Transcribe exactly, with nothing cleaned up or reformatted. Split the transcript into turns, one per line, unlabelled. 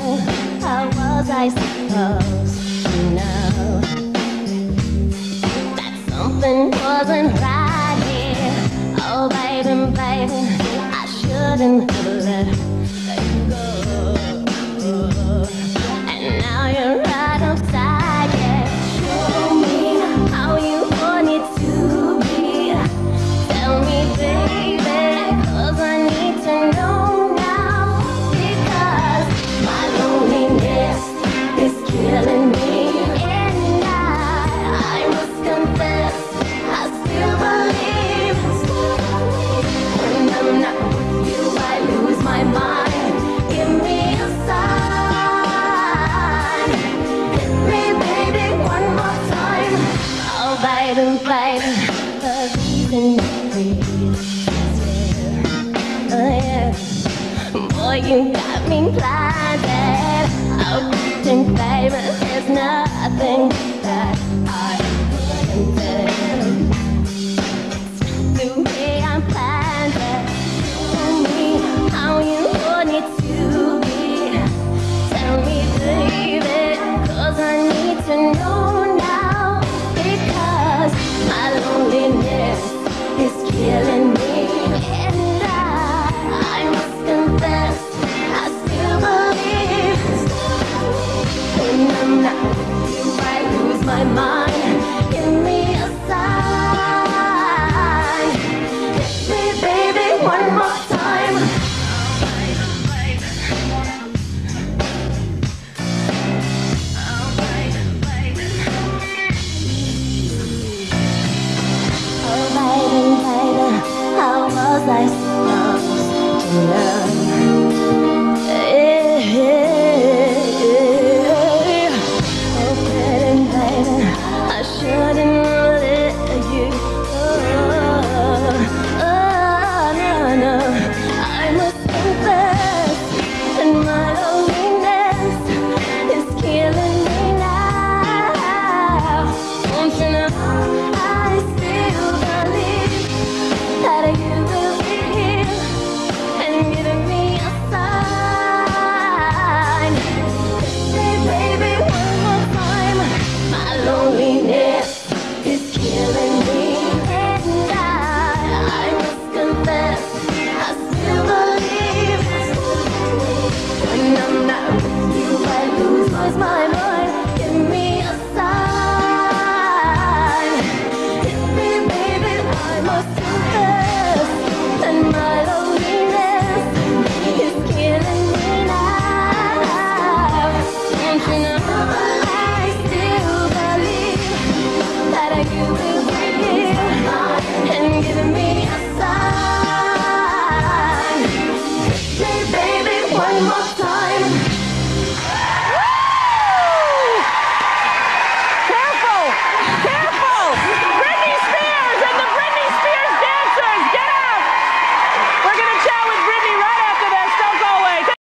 How was I supposed to know that something wasn't right here? Oh baby, baby, I shouldn't have let you go. And now you're right upside, yeah. Show me how you want it to be. Tell me, baby, 'cause I need to know now. Because my loneliness is killing me, and I, I must confess, I still believe. When I'm not with you, I lose my mind. Give me a sign. Hit me, baby, one more time. Oh, baby, baby, the reason you breathe is you. Oh, yeah. Boy, you got me blinded. Oh, pretend, baby, there's nothing that I